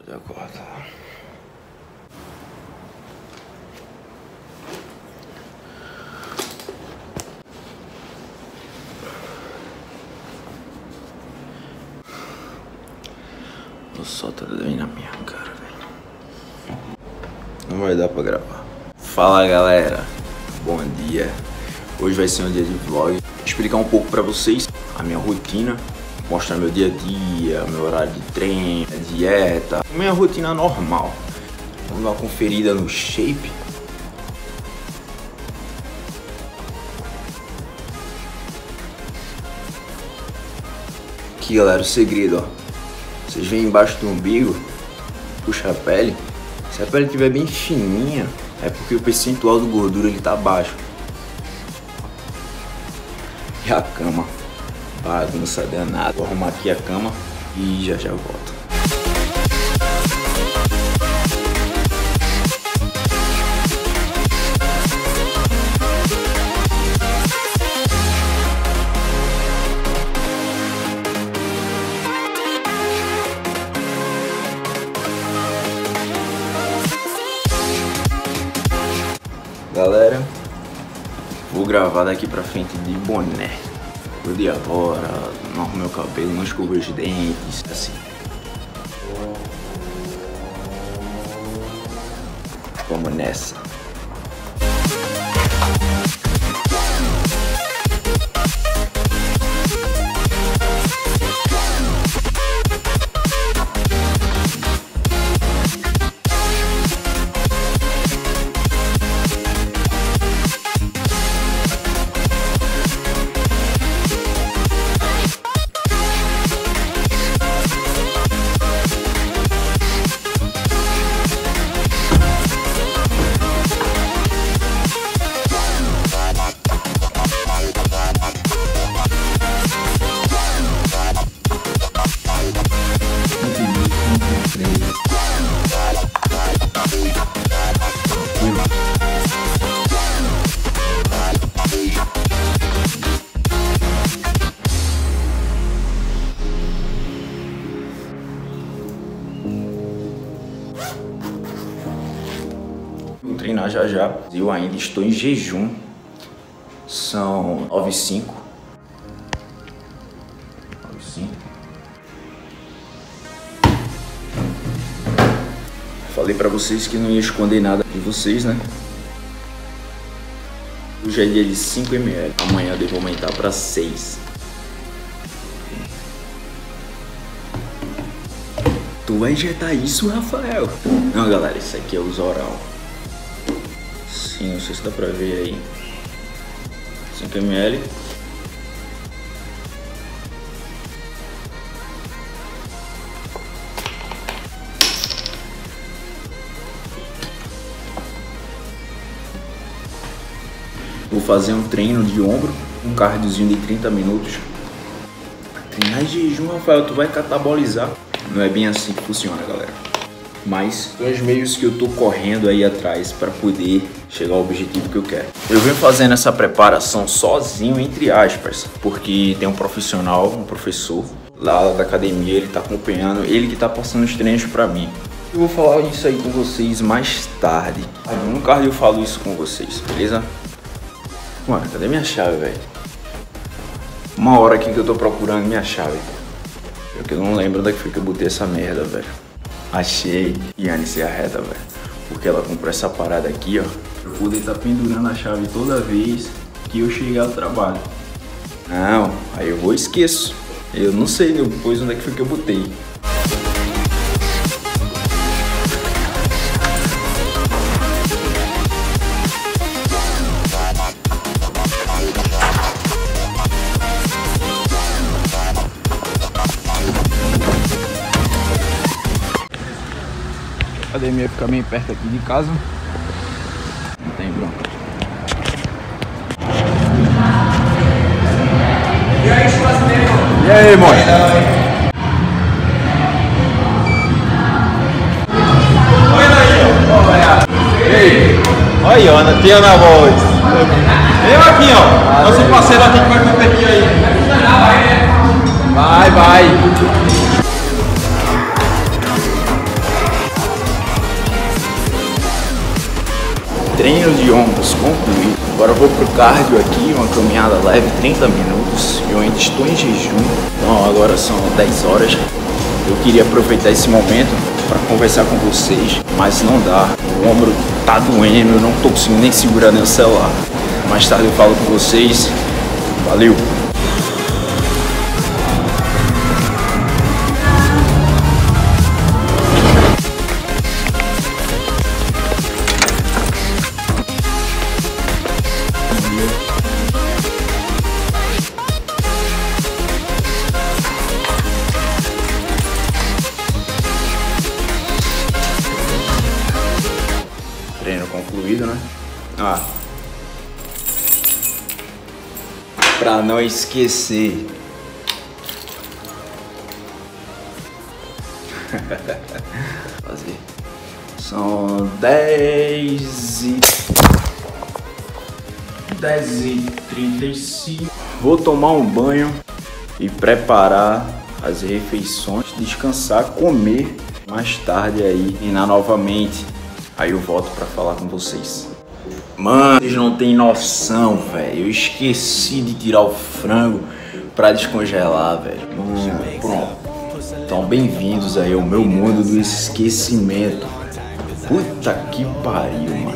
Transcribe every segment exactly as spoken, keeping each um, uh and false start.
Pode acordar. O sol tá doendo na minha cara, velho. Não vai dar pra gravar. Fala, galera. Bom dia. Hoje vai ser um dia de vlog. Vou explicar um pouco pra vocês a minha rotina, mostrar meu dia a dia, meu horário de treino, dieta, minha rotina normal. Vamos dar uma conferida no shape. Aqui, galera, o segredo, ó. Vocês veem embaixo do umbigo, puxa a pele. Se a pele estiver bem fininha, é porque o percentual de gordura ele tá baixo. E a cama, bagunça danada. Vou arrumar aqui a cama e já já volto. Galera, vou gravar daqui pra frente de boné. Tô de agora, não arrumo meu cabelo, não escovo os dentes, assim. Vamos nessa. Vou treinar já já. Eu ainda estou em jejum. São nove e cinco. nove e cinco. Falei pra vocês que não ia esconder nada de vocês, né? Hoje é dia de cinco mililitros. Amanhã eu devo aumentar pra seis. Tu vai injetar isso, Rafael? Não, galera, isso aqui é uso oral. Sim, não sei se dá pra ver aí. cinco mililitros. Vou fazer um treino de ombro, um cardiozinho de trinta minutos. Treinar em jejum, Rafael, tu vai catabolizar. Não é bem assim que funciona, galera. Mas são os meios que eu tô correndo aí atrás para poder chegar ao objetivo que eu quero. Eu venho fazendo essa preparação sozinho, entre aspas, porque tem um profissional, um professor lá da academia, ele tá acompanhando, ele que tá passando os treinos para mim. Eu vou falar isso aí com vocês mais tarde. No cardio eu falo isso com vocês, beleza? Mano, cadê minha chave, velho? Uma hora aqui que eu tô procurando minha chave. Porque eu não lembro onde foi que eu botei essa merda, velho. Achei. E Anice é a reta, velho. Porque ela comprou essa parada aqui, ó. Eu vou estar pendurando a chave toda vez que eu chegar ao trabalho. Não, aí eu vou e esqueço. Eu não sei depois onde é que foi que eu botei. A academia fica bem perto aqui de casa. Não tem bronca. E aí, churrasqueiro? E aí, mano? Olha aí, ó. E aí? Olha aí, ó, na tia na voz. Eu aqui, ó. Nosso parceiro aqui que vai competir aí. Vai, vai. treino de ombros concluído. Agora eu vou pro cardio aqui, uma caminhada leve, trinta minutos. Eu ainda estou em jejum, então agora são dez horas. Eu queria aproveitar esse momento para conversar com vocês, mas não dá. O ombro tá doendo, eu não tô conseguindo nem segurar nem o celular. Mais tarde eu falo com vocês. Valeu! Treino concluído, né? Ah, pra não esquecer. Fazer. São dez e dez e trinta e cinco. Vou tomar um banho e preparar as refeições, descansar, comer. Mais tarde aí, treinar novamente. Aí eu volto pra falar com vocês. Mano, vocês não tem noção, velho. Eu esqueci de tirar o frango pra descongelar, velho. Hum, pronto. Então, bem-vindos aí ao meu mundo do esquecimento. Puta que pariu, mano.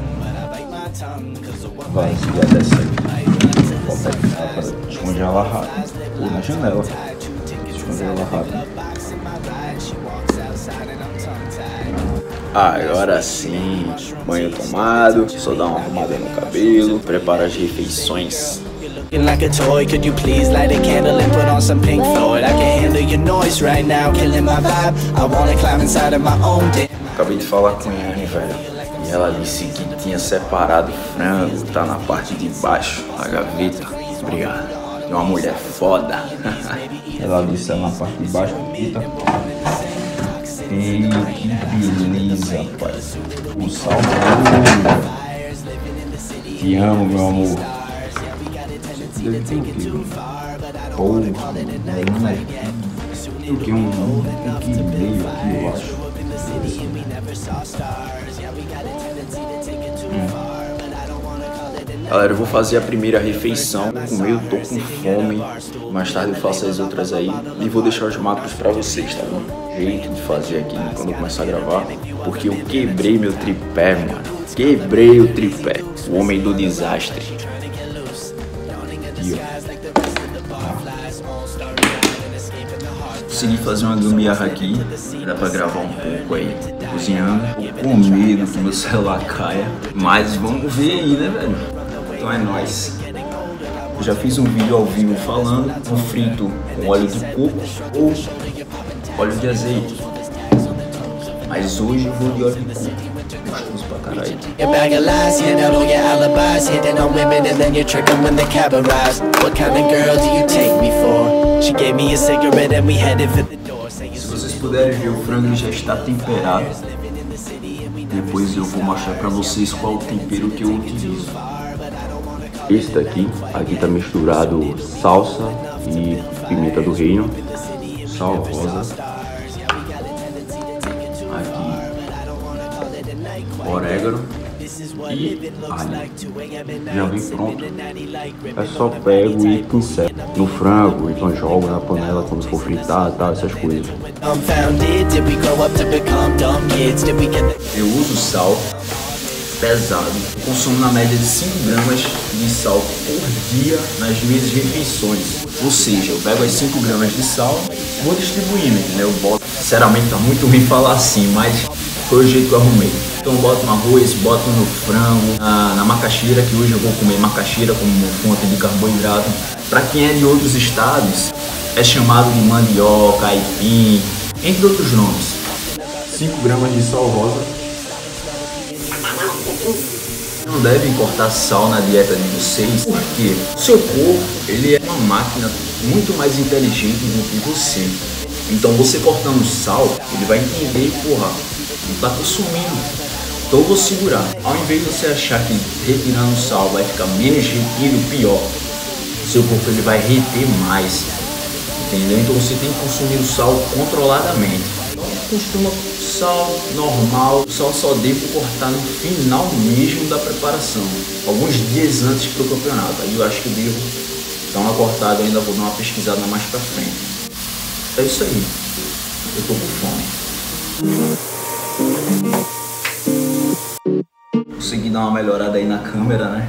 Vai, já desce aí. Volta aqui pra descongelar rápido. Ou na janela. Descongelar rápido. Agora sim, banho tomado, só dar uma arrumada no cabelo, prepara as refeições. Like a toy, could you please light a candle and put on some Pink Floyd? I can handle your noise right now, killing my vibe. I wanna climb inside of my own day. Acabei de falar com a Yane, velho, e ela disse que tinha separado o frango, tá na parte de baixo da gaveta. Obrigado. É uma mulher foda. Ela disse na parte de baixo, puta. Ei, que beleza, rapaz. O sal é. Te amo, meu amor. Deve ter o quê? Porra, tem o que? Um, um quilo aqui, eu acho. Hum. Galera, eu vou fazer a primeira refeição. Comer, eu tô com fome. Mais tarde eu faço as outras aí. E vou deixar os macros pra vocês, tá bom? Jeito de fazer aqui quando eu começar a gravar. Porque eu quebrei meu tripé, mano. Quebrei o tripé. O homem do desastre. Aqui, ó. Consegui fazer uma gambiarra aqui. Dá pra gravar um pouco aí. Cozinhando. Tô com medo que meu celular caia. Mas vamos ver aí, né, velho? Então é nóis. Eu já fiz um vídeo ao vivo falando um frito com óleo de coco ou óleo de azeite. Mas hoje eu vou de óleo de coco. Gostoso pra caralho. Se vocês puderem ver, o frango já está temperado. Depois eu vou mostrar pra vocês qual o tempero que eu utilizo. Esse daqui, aqui tá misturado salsa e pimenta do reino, sal rosa, aqui orégano e alho. Já vem pronto. É só pego e pincelo no frango, então jogo na panela quando for fritar, tá, essas coisas. Eu uso sal pesado. Eu consumo na média de cinco gramas de sal por dia nas minhas refeições. Ou seja, eu pego as cinco gramas de sal, vou distribuindo, entendeu? Eu boto, sinceramente tá muito ruim falar assim, mas foi o jeito que eu arrumei. Então eu boto no arroz, boto no frango, na, na macaxeira, que hoje eu vou comer macaxeira como fonte de carboidrato. Para quem é de outros estados, é chamado de mandioca, aipim, entre outros nomes. cinco gramas de sal rosa. Não devem cortar sal na dieta de vocês, porque o seu corpo, ele é uma máquina muito mais inteligente do que você. Então você cortando sal, ele vai entender, porra, não tá consumindo, então eu vou segurar. Ao invés de você achar que retirando sal vai ficar menos retido, pior, o seu corpo ele vai reter mais, entendeu? Então você tem que consumir o sal controladamente. costuma sal normal, só só devo cortar no final mesmo da preparação, alguns dias antes pro campeonato. Aí eu acho que devo dar uma cortada, eu ainda vou dar uma pesquisada mais pra frente. É isso aí, eu tô com fome. Consegui dar uma melhorada aí na câmera, né?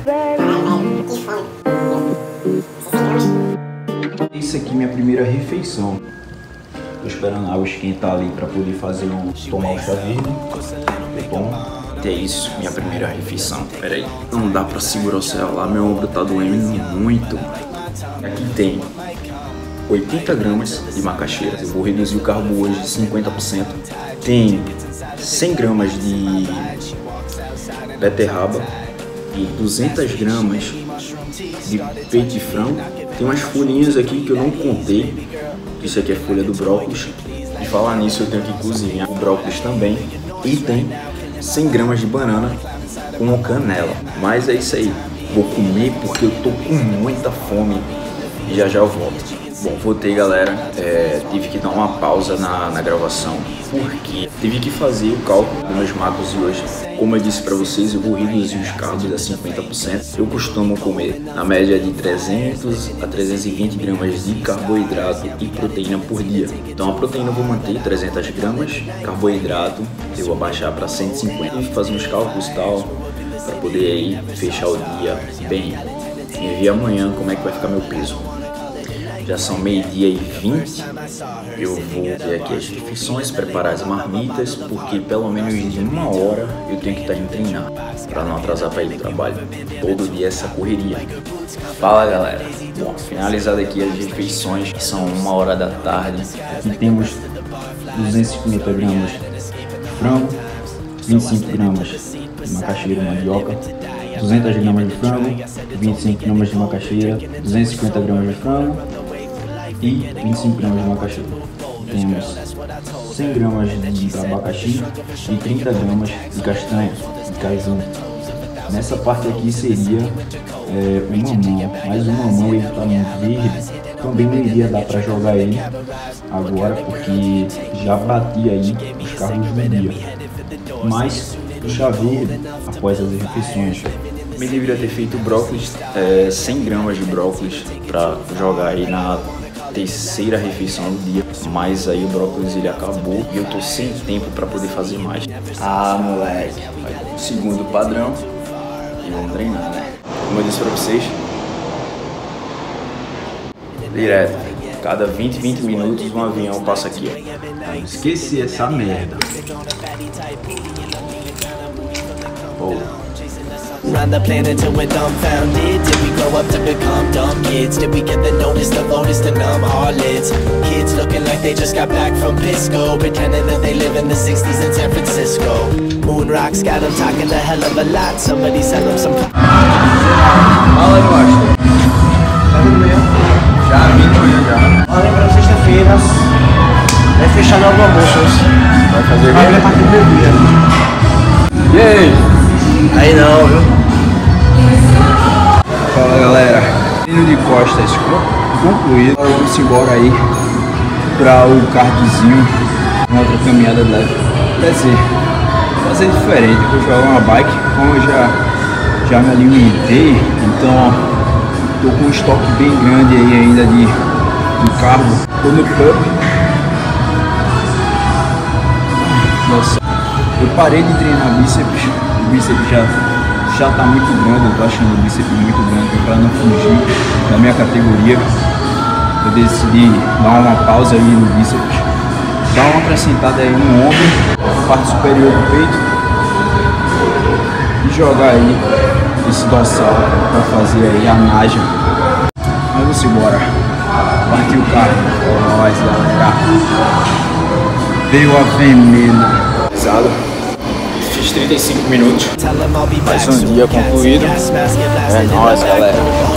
Isso aqui é minha primeira refeição. Tô esperando a água esquentar ali pra poder fazer um tomar o chá verde. Bom, é isso, minha primeira refeição. Pera aí, não dá pra segurar o celular, meu ombro tá doendo muito. Aqui tem oitenta gramas de macaxeira. Eu vou reduzir o carbo hoje de cinquenta por cento. Tem cem gramas de beterraba e duzentas gramas de peito de frango. Tem umas folhinhas aqui que eu não contei. Isso aqui é folha do brócolis. E falar nisso, eu tenho que cozinhar o brócolis também. E tem cem gramas de banana com canela. Mas é isso aí. Vou comer porque eu tô com muita fome. E já já eu volto. Bom, voltei, galera. É, tive que dar uma pausa na, na gravação porque tive que fazer o cálculo dos meus macros de hoje. Como eu disse pra vocês, eu vou reduzir os carbos a cinquenta por cento. Eu costumo comer na média de trezentos a trezentos e vinte gramas de carboidrato e proteína por dia. Então a proteína eu vou manter trezentas gramas, carboidrato eu vou abaixar para cento e cinquenta. Vou fazer uns cálculos e tal para poder aí fechar o dia bem. E ver amanhã como é que vai ficar meu peso. Já são meio-dia e vinte. Eu vou ver aqui as refeições, preparar as marmitas, porque pelo menos de uma hora eu tenho que estar indo treinar, para não atrasar para ir pro trabalho. Todo dia essa correria. Fala, galera. Bom, finalizado aqui as refeições, que são uma hora da tarde. Aqui temos duzentas e cinquenta gramas de frango, vinte e cinco gramas de macaxeira, mandioca, duzentas gramas de frango, vinte e cinco gramas de macaxeira, duzentas e cinquenta gramas de frango e vinte e cinco gramas de macaxeira. Temos cem gramas de abacaxi e trinta gramas de castanha, de caju. Nessa parte aqui seria é, o mamão, mas o mamão ele está muito verde, também não iria dar para jogar ele agora porque já bati aí os carros do dia. Mas o chá verde após as refeições. Me deveria ter feito brócolis, é, cem gramas de brócolis para jogar aí na terceira refeição do dia, mas aí o brócolis ele acabou e eu tô sem tempo para poder fazer mais. Ah, moleque, vai com o segundo padrão e vamos treinar, né? Como eu disse para vocês, direto, cada vinte, vinte minutos um avião passa aqui, ó. Esqueci essa merda. Oh. Run the planet till we're dumbfounded. Did we grow up to become dumb kids? Did we get the notice, the voters to numb our lids? Kids looking like they just got back from Pisco, pretending that they live in the sixties in San Francisco. Moon rocks got them talking a hell of a lot. Somebody sell them some. Fala aí, macho. Tá tudo bem? Já vim de manhã já. Olha, pra sexta-feira vai fechar logo o almoço. Vai fazer Vai a partir do meio-dia. E aí? Aí não, viu? Fala, galera. Treino de costas concluído. Agora vamos embora aí para o cardzinho. Uma outra caminhada leve. Quer dizer, fazer diferente. Vou jogar uma bike. Como eu já, já me alimentei, então tô com um estoque bem grande aí ainda de, de carbo. Tô no pub. Nossa, eu parei de treinar bíceps. O bíceps já, já tá muito grande, eu tô achando o bíceps muito grande para não fugir da minha categoria. Eu decidi dar uma pausa aí no bíceps, dar uma acrescentada aí no ombro, na parte superior do peito e jogar aí esse dorsal para fazer aí a naja. Mas vamos embora, partiu o carro, é nóis, galera. Veio a veneno. Pesado. Fiz trinta e cinco minutos. Mais um dia concluído. É nóis, galera.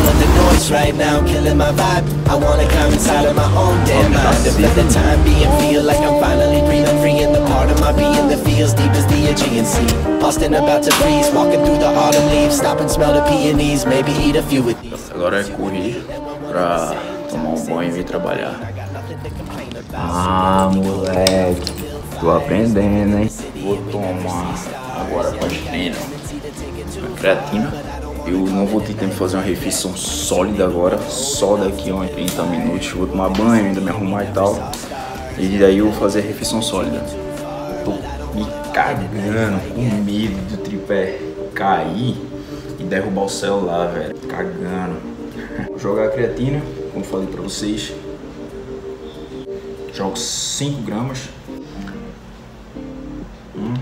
Agora é correr pra tomar um banho e ir trabalhar. Ah, moleque. Tô aprendendo, hein? Vou tomar agora pós-treino a creatina. Eu não vou ter tempo de fazer uma refeição sólida agora, só daqui a uns trinta minutos. Vou tomar banho, ainda me arrumar e tal. E daí eu vou fazer a refeição sólida. Tô me cagando, com medo do tripé cair e derrubar o celular, velho. Cagando. Vou jogar a creatina, como falei pra vocês. Jogo cinco gramas. Hum.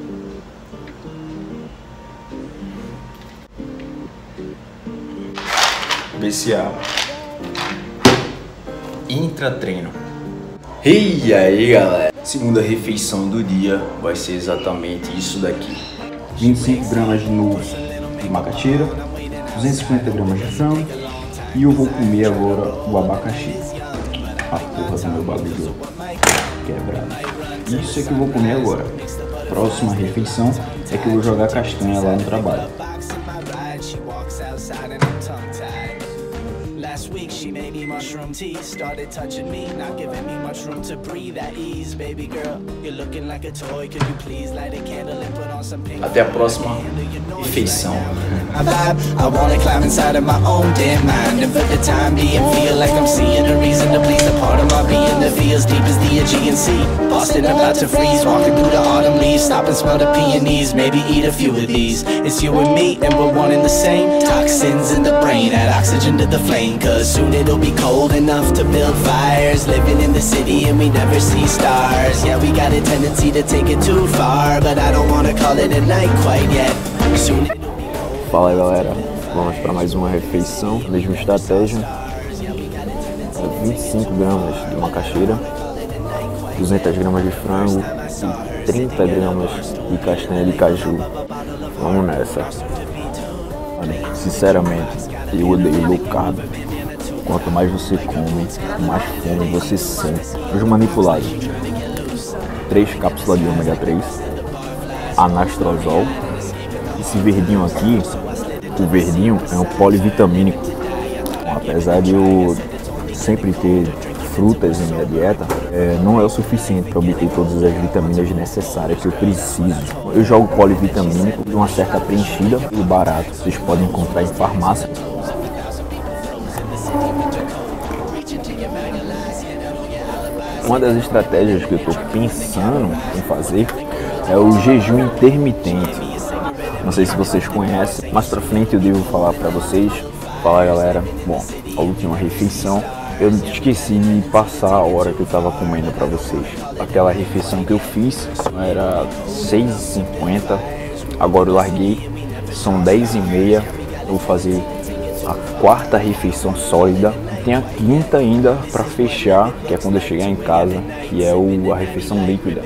B C A. Intratreino. E aí, galera? Segunda refeição do dia vai ser exatamente isso daqui. vinte e cinco gramas de novo de macaxeira, duzentos e cinquenta gramas de frango e eu vou comer agora o abacaxi. A porra do meu bagulho quebrado. Isso é que eu vou comer agora. Próxima refeição é que eu vou jogar castanha lá no trabalho. Last week she made me mushroom tea, started touching me, not giving me much room to breathe at ease. Baby girl, you're looking like a toy, could you please light a candle and put on some pink? Até a próxima refeição. I wanna climb inside of my own damn mind and for the time being feel like I'm seeing a reason to please the part of my being that feels deep as the Aegean Sea. Boston about to freeze, walking through the autumn leaves, stop and smell the peonies, maybe eat a few of these. It's you and me and we're one and the same. Toxins in the brain, add oxygen to the flame, cause soon it'll be cold enough to build fires. Living in the city and we never see stars. Yeah, we got a tendency to take it too far, but I don't wanna call it a night quite yet. Soon it'll be cold. Fala aí, galera, vamos para mais uma refeição, mesma estratégia. vinte e cinco gramas de macaxeira, duzentas gramas de frango e trinta gramas de castanha de caju. Vamos nessa. Mano, sinceramente, eu odeio low carb. Quanto mais você come, mais fome você sente. Hoje manipulado. Três cápsulas de ômega três, anastrozol. Esse verdinho aqui, o verdinho é um polivitamínico. Apesar de eu sempre ter frutas em minha dieta, é, não é o suficiente para obter todas as vitaminas necessárias que eu preciso. Eu jogo polivitamínico de uma certa preenchida e barato. Vocês podem encontrar em farmácia. Uma das estratégias que eu estou pensando em fazer é o jejum intermitente. Não sei se vocês conhecem, mais pra frente eu devo falar pra vocês. Fala, galera, bom, a última refeição eu esqueci de passar a hora que eu tava comendo pra vocês. Aquela refeição que eu fiz era seis e cinquenta, agora eu larguei, são dez e meia, eu vou fazer a quarta refeição sólida. Tem a quinta ainda para fechar, que é quando eu chegar em casa, que é o, a refeição líquida.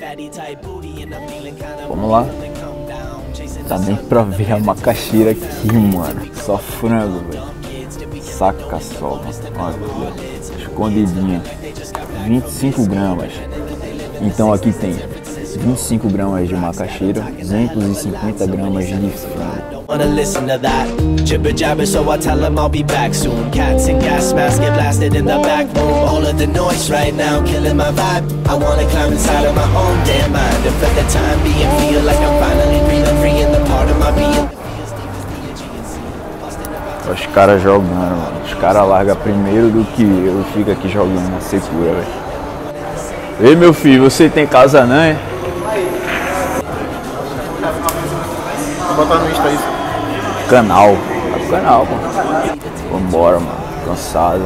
Vamos lá. Tá nem pra ver a macaxeira aqui, mano. Só frango, velho. Saca só, mano. Olha, escondidinha. vinte e cinco gramas. Então aqui tem vinte e cinco gramas de macaxeira, duzentas e cinquenta gramas de frango. Wanna listen to that jibber jabber, so I tell them I'll be back soon. Cats and gas masks get blasted in the back room. All of the noise right now killing my vibe. I wanna climb inside of my own damn mind and for the time being feel like I'm finally breathing free in the part of my being. Os caras jogando, mano. Os caras largam primeiro do que eu, fico aqui jogando na secura, velho. Ei, meu filho, você tem casa não, é? Vou botar no Insta isso. Canal, tá no canal, mano. Vambora, mano, cansado.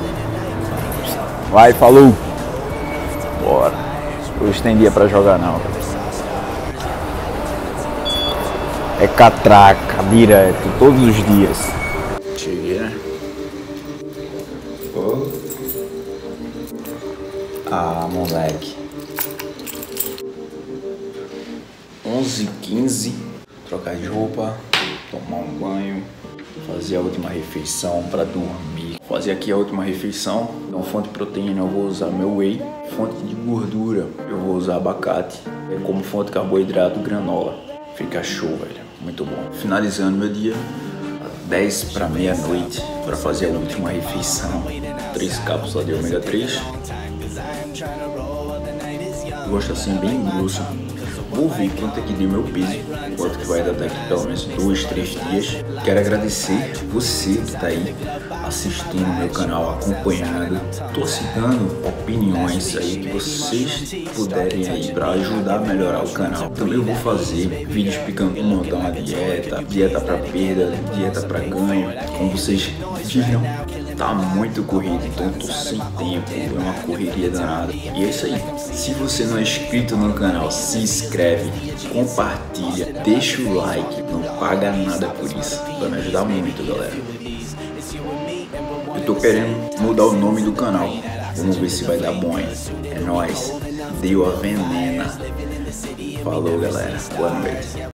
Vai, falou. Bora. Hoje tem dia pra jogar não. É catraca, direto, todos os dias. Cheguei, né? Oh. Ah, moleque. onze e quinze. Trocar de roupa, tomar um banho, fazer a última refeição para dormir. Fazer aqui a última refeição. Então, fonte de proteína eu vou usar meu whey. Fonte de gordura eu vou usar abacate. É como fonte de carboidrato, granola. Fica show, velho. Muito bom. Finalizando meu dia, dez para meia-noite, para fazer a última refeição. Três cápsulas de ômega três. gosto assim bem grosso. Vou ver quanto é que deu meu peso, quanto que vai dar daqui pelo menos dois, três dias. Quero agradecer você que tá aí assistindo meu canal, acompanhando. Tô citando opiniões aí que vocês puderem aí para ajudar a melhorar o canal. Também eu vou fazer vídeos explicando como montar uma dieta, dieta para perda, dieta para ganho. Como vocês viram, tá muito corrido, então tô sem tempo, é uma correria danada. E é isso aí. Se você não é inscrito no canal, se inscreve, compartilha, deixa o like, não paga nada por isso, vai me ajudar muito, galera. Eu tô querendo mudar o nome do canal, vamos ver se vai dar bom, hein? É nóis, deu a venena. Falou, galera, boa noite.